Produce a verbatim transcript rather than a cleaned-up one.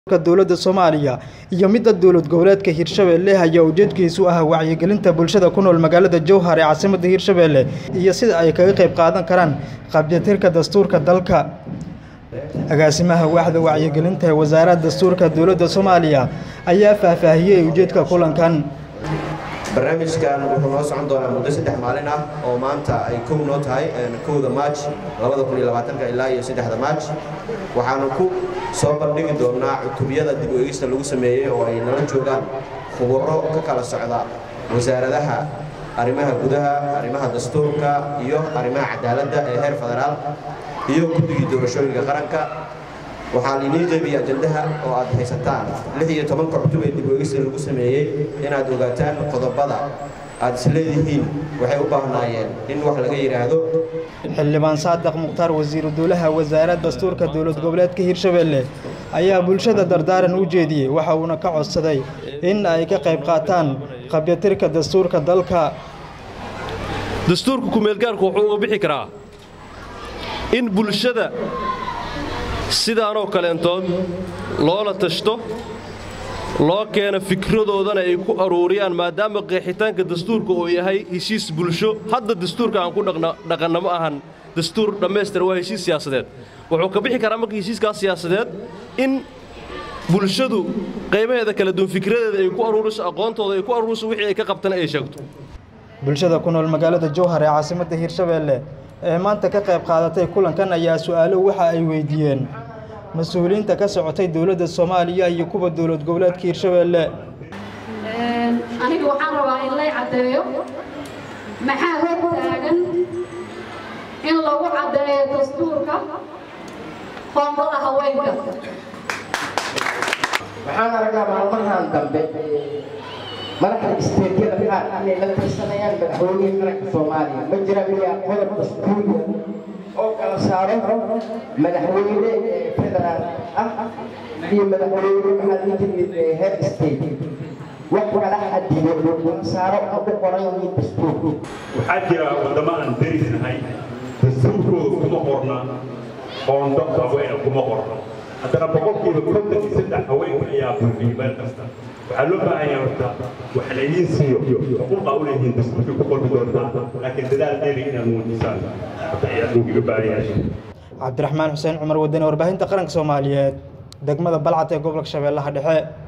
dowladda Soomaaliya iyo midda dowlad goboleedka Hirshabelle ayaa ujeedkiisu ah wacyigelinta bulshada ku nool magaalada Jowhar ee caasimadda Hirshabelle iyo sida ay kaga qayb qaadan karaan qaabjirka dastuurka dalka. agaasimaha waaxda wacyigelinta ee wasaaradda dastuurka dowladda Soomaaliya ayaa faahfaahiyay ujeedka kulankan. barnaamijkan wuxuu noo socon doonaa muddo saddex maalin ah oo maanta ay kow noo tahay kowda Maarch labada kun iyo labaatanka ilaa iyo saddexda Maarch waxaanu ku soo bandhigi doonaa cutubiyada dib u eegista lagu sameeyay oo ay nala joogaan khubaro ka kala socda wasaaradaha arrimaha gudaha, arrimaha dastuurka iyo arrimaha cadaaladda ee heer federaal iyo guddiga doorashooyinka qaranka. waxaan idin qeybiyay ajandaha oo aad haysataan lix iyo toban cutub ee dib u eegista lagu sameeyay inaad ogaataan qodobada aad isleedihiin waxay u baahnaayeen in wax laga yiraahdo. xildhibaan Saadiq Mukhtaar wasiir dowlaha wasaaradda dastuurka dowlad goboleedka Hirshabelle ayaa bulshada dardaaran u jeediyay waxa uu ka codsaday in ay ka qayb qaataan qabyaatirka dastuurka dalka. dastuurku ku meel gaarku wuxuu uga bixi karaa in bulshada sidaan oo kaleentood loola tashto loo keeno fikradoodana ay ku aruuriyaan maadaama qeexitaanka dastuurka uu yahay heshiis bulsho. hadda dastuurka aan ku dhaqanno ma ahan dastuur dhammaystir, waa heshiis siyaasadeed. wuxuu ka bixi karaa marka heshiiskaas siyaasadeed in bulshadu qaybaheeda kala duwan fikradeeda ay ku aruuriso, aqoontooda ay ku aruuriso, wixii ay ka qabtana ay sheegto. bulshada ku nool magaalada Jowhar ee caasimadda Hirshabelle ee maanta ka qayb qaadatay kulankan ayaa su'aalo waxa ay weydiiyeen mas'uuliyiinta ka socotay dowladda Soomaaliya iyo kuwa dowlad goboleedka Hirshabelle. een aniga waxaan rabaa in la cadeeyo maxaa hor taagan in lagu cadeeyo dastuurka qoomada haweenka. waxaan aragnaa maalmahan dambe marka isteediyada qaar inay la tirsanayaan madaxweynaha qaranka Soomaaliya ma jira miyaa qodob dastuuri oo kala saaro madaxweyne federaal ah iyo madaxweyne maxalli jimid head state wax kala xadiyo loo saaro oo ku qoran yihiin dastuurku. waxaa jira wadamo aan derisnahay dastuurkooda kuma qorna qondo haween kuma qorna haddana boqolkiiba konton iyo saddex haweenka ayaa buuxiyay meel kasta. waxaa loo baahan yahay horta wax la idiin siiyo xuquuqa u leeyihiin dastuurkii ku qormi doontaa laakiin dadaal dheeri inaad muujisaan ayaa looga baahan yahay. cabdiraxmaan xuseen cumar wadani warbaahinta qaranka Soomaaliyeed degmada Balcad ee gobolka Shabeellaha Dhexe.